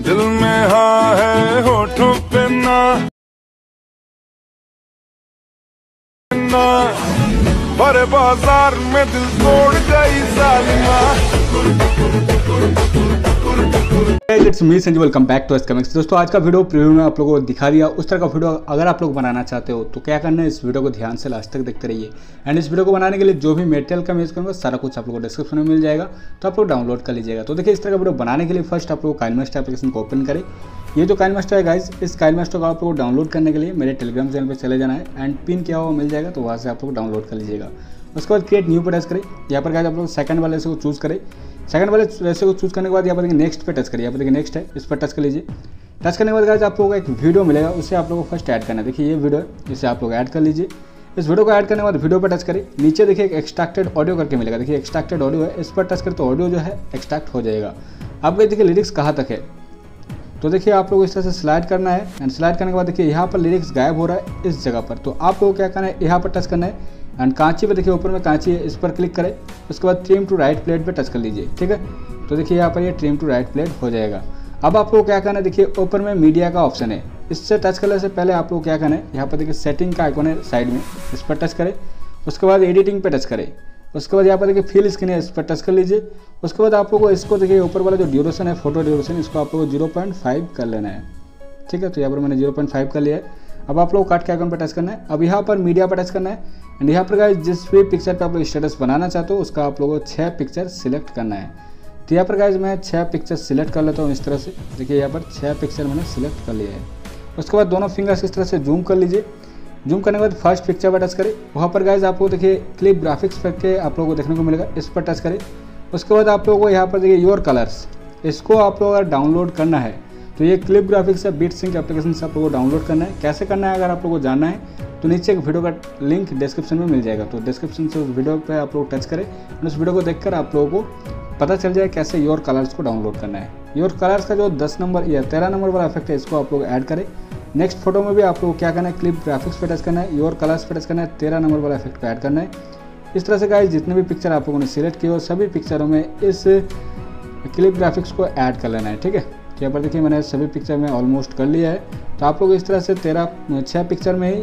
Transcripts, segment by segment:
दिल में हाँ है होठों पे ना, बड़े बाजार में दिल तोड़ गई जालिमा। It's me Sanjay, welcome back to SK Mix. दोस्तों आज का वीडियो प्रीव्यू में आप लोगों को दिखा दिया। उस तरह का वीडियो अगर आप लोग बनाना चाहते हो तो क्या करना है, इस वीडियो को ध्यान से लास्ट तक देखते रहिए। एंड इस वीडियो को बनाने के लिए जो भी मटेरियल का यूज करूँगा सारा कुछ आप लोगों को डिस्क्रिप्शन में मिल जाएगा, तो आप लोग डाउनलोड कर लीजिएगा। तो देखिए इस तरह का वीडियो बनाने के लिए फर्स्ट आप लोग काइनमास्टर एप्लीकेशन को ओपन करें। ये जो काइनमास्टर है गाइस, इस काइनमास्टर को आप लोग डाउनलोड करने के लिए मेरे टेलीग्राम चैनल पर चले जाना है एंड पिन किया हुआ मिल जाएगा, तो वहाँ से आप लोग डाउनलोड कर लीजिएगा। उसके बाद क्रिएट न्यू पर टच करें। यहाँ पर गाइस आप लोग सेकंड वाले से को चूज़ करें। सेकंड वाले ऐसे को चूज़ करने के बाद यहाँ पर देखिए नेक्स्ट पे टच करिए। यहाँ पर देखिए नेक्स्ट है, इस पर टच कर लीजिए। टच करने के बाद गाइस आप लोगों को एक वीडियो मिलेगा, उसे आप लोगों को फर्स्ट ऐड करना है। देखिए ये वीडियो है, इसे आप लोग ऐड कर लीजिए। इस वीडियो को ऐड करने के बाद वीडियो पर टच करें। नीचे देखिए एक एक्सट्रैक्टेड ऑडियो करके मिलेगा। देखिए एक्सट्रैक्टेड ऑडियो है, इस पर टच करें तो ऑडियो जो है एक्सट्रैक्ट हो जाएगा। आपको देखिए लिरिक्स कहाँ तक है, तो देखिए आप लोग इस तरह से स्लाइड करना है। एंड स्लाइड करने के बाद देखिए यहाँ पर लिरिक्स गायब हो रहा है इस जगह पर, तो आप लोगों को क्या करना है, यहाँ पर टच करना है। एंड कांची पे देखिए ऊपर में कांची है, इस पर क्लिक करें। उसके बाद ट्रिम टू राइट प्लेट पे टच कर लीजिए, ठीक है। तो देखिए यहाँ पर ये ट्रिम टू राइट प्लेट हो जाएगा। अब आप लोग क्या करना है, देखिए ऊपर में मीडिया का ऑप्शन है, इससे टच करने से पहले आप लोग क्या करना है, यहाँ पर देखिए सेटिंग का आइकॉन है साइड में, इस पर टच करें। उसके बाद एडिटिंग पे टच करें। उसके बाद यहाँ पर देखिए फिल स्क्रीन है, इस पर टच कर लीजिए। उसके बाद आप लोग को इसको देखिए ऊपर वाला जो ड्यूरेशन है, फोटो ड्यूरेशन, इसको आप लोग को 0.5 कर लेना है, ठीक है। तो यहाँ पर मैंने 0.5 कर लिया है। अब आप लोग कट के आइकन पर टच करना है। अब यहाँ पर मीडिया पर टच करना है। एंड यहाँ पर गाइस जिस भी पिक्चर पे आप लोग स्टेटस बनाना चाहते हो उसका आप लोगों को 6 पिक्चर सिलेक्ट करना है। तो यहाँ पर गाइस मैं 6 पिक्चर सिलेक्ट कर लेता हूँ इस तरह से। देखिए यहाँ पर 6 पिक्चर मैंने सिलेक्ट कर लिया है। उसके बाद दोनों फिंगर्स इस तरह से जूम कर लीजिए। जूम करने के बाद फर्स्ट पिक्चर पर टच करें। वहाँ पर गाइस आपको देखिए क्लिप ग्राफिक्स करके आप लोगों को देखने को मिलेगा, इस पर टच करें। उसके बाद आप लोगों को यहाँ पर देखिए योर कलर्स, इसको आप लोग अगर डाउनलोड करना है तो ये क्लिप ग्राफिक्स है, बीट सिंक एप्लीकेशन से आप लोगों को डाउनलोड करना है। कैसे करना है अगर आप लोगों को जानना है तो नीचे एक वीडियो का लिंक डिस्क्रिप्शन में मिल जाएगा, तो डिस्क्रिप्शन से उस वीडियो पे आप लोग टच करें। उस वीडियो को देखकर आप लोगों को पता चल जाए कैसे योर कलर्स को डाउनलोड करना है। योर कलर्स का जो 10 नंबर या 13 नंबर वाला इफेक्ट है, इसको आप लोग ऐड करें। नेक्स्ट फोटो में भी आप लोग क्या करना है, क्लिप ग्राफिक्स पे टच करना है, योर कलर्स पे टच करना है, 13 नंबर वाला इफेक्ट को ऐड करना है। इस तरह से गाइस जितने भी पिक्चर आप लोगों ने सिलेक्ट किए हो सभी पिक्चरों में इस क्लिप ग्राफिक्स को ऐड कर लेना है, ठीक है। तो यहाँ पर देखिए मैंने सभी पिक्चर में ऑलमोस्ट कर लिया है। तो आप लोग इस तरह से 6 पिक्चर में ही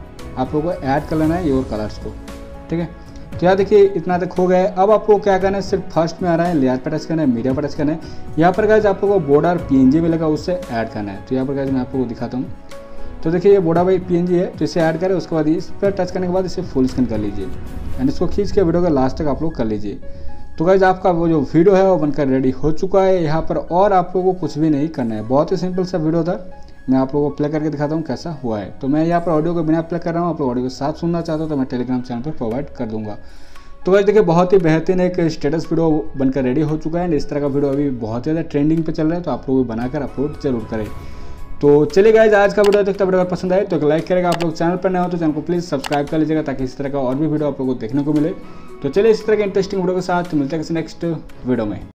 आप लोगों को ऐड कर लेना है योर कलर्स को, ठीक है। तो यहाँ देखिए इतना तक हो गया है। अब आपको क्या करना है, सिर्फ फर्स्ट में आ रहा है, लेयर पर टच करना है, मीडिया पर टच करना है। यहाँ पर गाइस आप लोगों को बॉर्डर PNG मिलेगा, उससे ऐड करना है। तो यहाँ पर गाइस मैं आपको दिखाता हूँ। तो देखिए ये बॉर्डर बाई PNG है, तो इसे ऐड करें। उसके बाद इस पर टच करने के बाद इसे फुल स्क्रीन कर लीजिए एंड इसको खींच के वीडियो का लास्ट तक आप लोग कर लीजिए। तो गाइस आपका वो जो वीडियो है वो बनकर रेडी हो चुका है यहाँ पर, और आप लोगों को कुछ भी नहीं करना है। बहुत ही सिंपल सा वीडियो था। मैं आप लोगों को प्ले करके दिखाता हूँ कैसा हुआ है। तो मैं यहाँ पर ऑडियो को बिना प्ले कर रहा हूँ, आप लोग ऑडियो के साथ सुनना चाहते हो तो मैं टेलीग्राम चैनल पर प्रोवाइड कर दूंगा। तो गाइस देखिए बहुत ही बेहतरीन एक स्टेटस वीडियो बनकर रेडी हो चुका है। इस तरह का वीडियो अभी बहुत ज़्यादा ट्रेंडिंग पे चल रहा है, तो आप लोग बनाकर अपलोड जरूर करें। तो चलिए गाइस आज का वीडियो देखते वीडियो अगर पसंद आए तो एक लाइक करेगा। आप लोग चैनल पर नए हो तो चैनल को प्लीज़ सब्सक्राइब कर लीजिएगा, ताकि इस तरह का और भी वीडियो आप लोगों को देखने को मिले। तो चलिए इस तरह के इंटरेस्टिंग वीडियो के साथ मिलते हैं किसी नेक्स्ट वीडियो में।